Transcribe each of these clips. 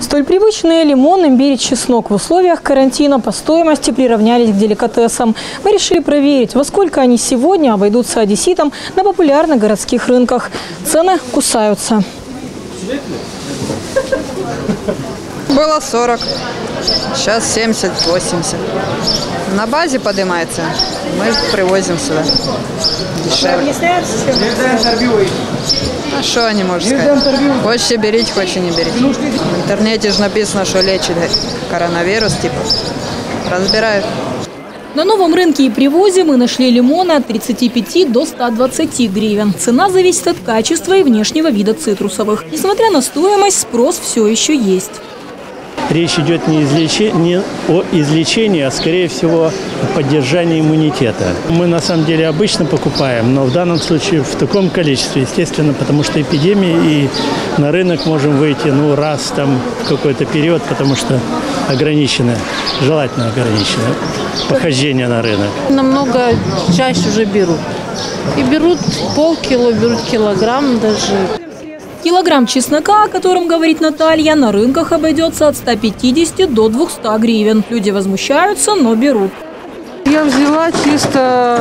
Столь привычные лимон, имбирь и чеснок в условиях карантина по стоимости приравнялись к деликатесам. Мы решили проверить, во сколько они сегодня обойдутся одесситам на популярных городских рынках. Цены кусаются. Было 40, сейчас 70-80. На базе поднимается, мы привозим сюда. Дешевле. А что они могут сказать? Хочешь берите, хочешь не берите. В интернете же написано, что лечит коронавирус, типа. Разбирают. На новом рынке и привозе мы нашли лимоны от 35 до 120 гривен. Цена зависит от качества и внешнего вида цитрусовых. Несмотря на стоимость, спрос все еще есть. Речь идет не о излечении, а скорее всего о поддержании иммунитета. Мы на самом деле обычно покупаем, но в данном случае в таком количестве, естественно, потому что эпидемия, и на рынок можем выйти раз там в какой-то период, потому что желательно ограничено похождение на рынок. Намного чаще уже берут. И берут полкило, берут килограмм даже. Килограмм чеснока, о котором говорит Наталья, на рынках обойдется от 150 до 200 гривен. Люди возмущаются, но берут. Я взяла чисто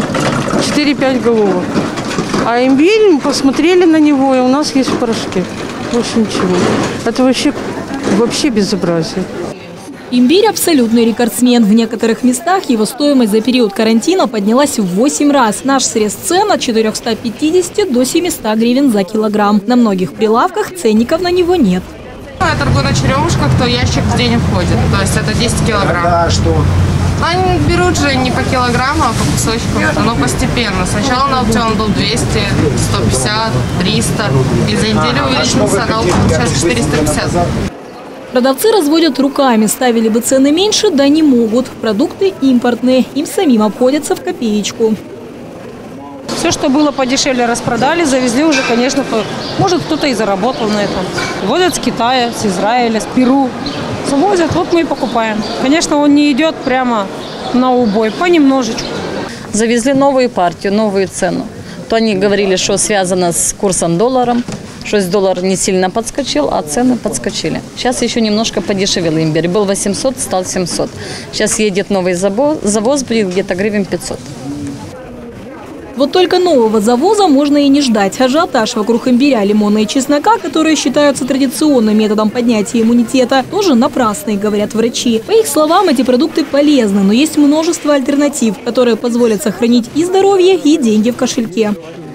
4-5 головок. А имбирь, мы посмотрели на него, и у нас есть в порошке. Больше ничего. Это вообще безобразие. Имбирь – абсолютный рекордсмен. В некоторых местах его стоимость за период карантина поднялась в 8 раз. Наш срез цен от 450 до 700 гривен за килограмм. На многих прилавках ценников на него нет. Я торгую на черемушках, то ящик в день входит. То есть это 10 килограмм. Они берут же не по килограмму, а по кусочкам. Оно постепенно. Сначала на аукцион был 200, 150, 300. И за неделю увеличился на аукцион сейчас 450. Продавцы разводят руками. Ставили бы цены меньше, да не могут. Продукты импортные. Им самим обходятся в копеечку. Все, что было подешевле, распродали, завезли уже, конечно, может, кто-то и заработал на этом. Возят с Китая, с Израиля, с Перу. Завозят, вот мы и покупаем. Конечно, он не идет прямо на убой, понемножечку. Завезли новую партию, новую цену. То они говорили, что связано с курсом доллара. Что доллар не сильно подскочил, а цены подскочили. Сейчас еще немножко подешевел имбирь. Был 800, стал 700. Сейчас едет новый завоз, будет где-то гривен 500. Вот только нового завоза можно и не ждать. Ажиотаж вокруг имбиря, лимона и чеснока, которые считаются традиционным методом поднятия иммунитета, тоже напрасный, говорят врачи. По их словам, эти продукты полезны, но есть множество альтернатив, которые позволят сохранить и здоровье, и деньги в кошельке.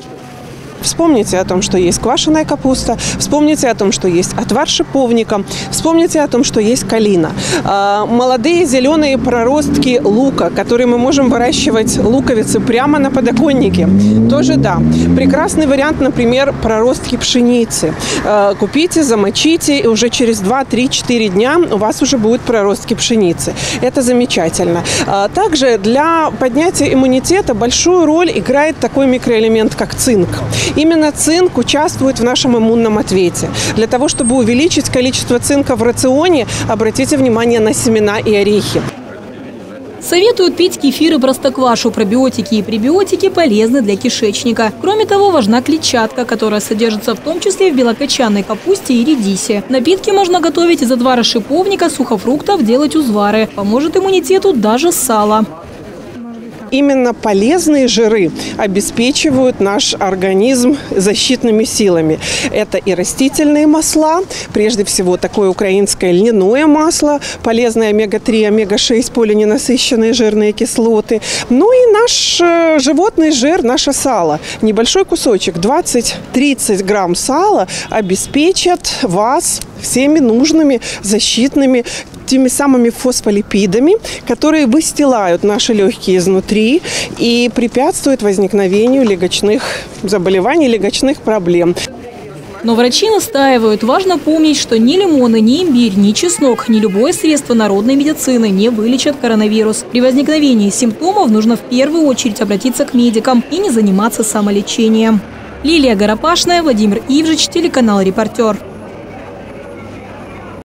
Вспомните о том, что есть квашеная капуста, вспомните о том, что есть отвар шиповника, вспомните о том, что есть калина. Молодые зеленые проростки лука, которые мы можем выращивать, луковицы, прямо на подоконнике. Тоже да. Прекрасный вариант, например, проростки пшеницы. Купите, замочите, и уже через 2-3-4 дня у вас уже будут проростки пшеницы. Это замечательно. Также для поднятия иммунитета большую роль играет такой микроэлемент, как цинк. Именно цинк участвует в нашем иммунном ответе. Для того, чтобы увеличить количество цинка в рационе, обратите внимание на семена и орехи. Советуют пить кефир и простоквашу. Пробиотики и пребиотики полезны для кишечника. Кроме того, важна клетчатка, которая содержится в том числе в белокочанной капусте и редисе. Напитки можно готовить из отвара шиповника, сухофруктов, делать узвары. Поможет иммунитету даже сало. Именно полезные жиры обеспечивают наш организм защитными силами. Это и растительные масла, прежде всего такое украинское льняное масло, полезные омега-3, омега-6, полиненасыщенные жирные кислоты. Ну и наш животный жир, наше сало. Небольшой кусочек, 20-30 грамм сала обеспечат вас всеми нужными защитными теми самыми фосфолипидами, которые выстилают наши легкие изнутри и препятствуют возникновению легочных заболеваний, легочных проблем. Но врачи настаивают, важно помнить, что ни лимоны, ни имбирь, ни чеснок, ни любое средство народной медицины не вылечат коронавирус. При возникновении симптомов нужно в первую очередь обратиться к медикам и не заниматься самолечением. Лилия Горопашная, Владимир Ивжич, телеканал «Репортер».